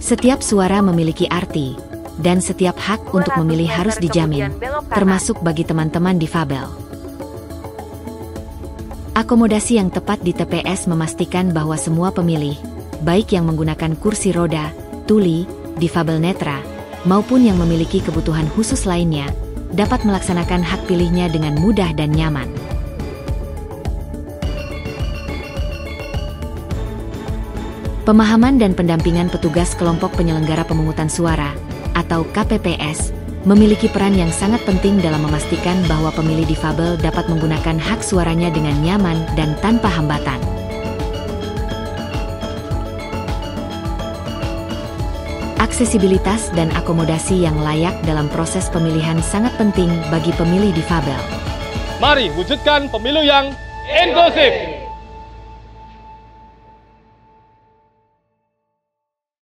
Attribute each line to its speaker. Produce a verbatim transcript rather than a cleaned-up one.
Speaker 1: Setiap suara memiliki arti, dan setiap hak untuk memilih harus dijamin, termasuk bagi teman-teman difabel. Akomodasi yang tepat di T P S memastikan bahwa semua pemilih, baik yang menggunakan kursi roda, tuli, difabel netra, maupun yang memiliki kebutuhan khusus lainnya, dapat melaksanakan hak pilihnya dengan mudah dan nyaman. Pemahaman dan pendampingan petugas kelompok penyelenggara pemungutan suara, atau K P P S, memiliki peran yang sangat penting dalam memastikan bahwa pemilih difabel dapat menggunakan hak suaranya dengan nyaman dan tanpa hambatan. Aksesibilitas dan akomodasi yang layak dalam proses pemilihan sangat penting bagi pemilih difabel.
Speaker 2: Mari wujudkan pemilu yang inklusif.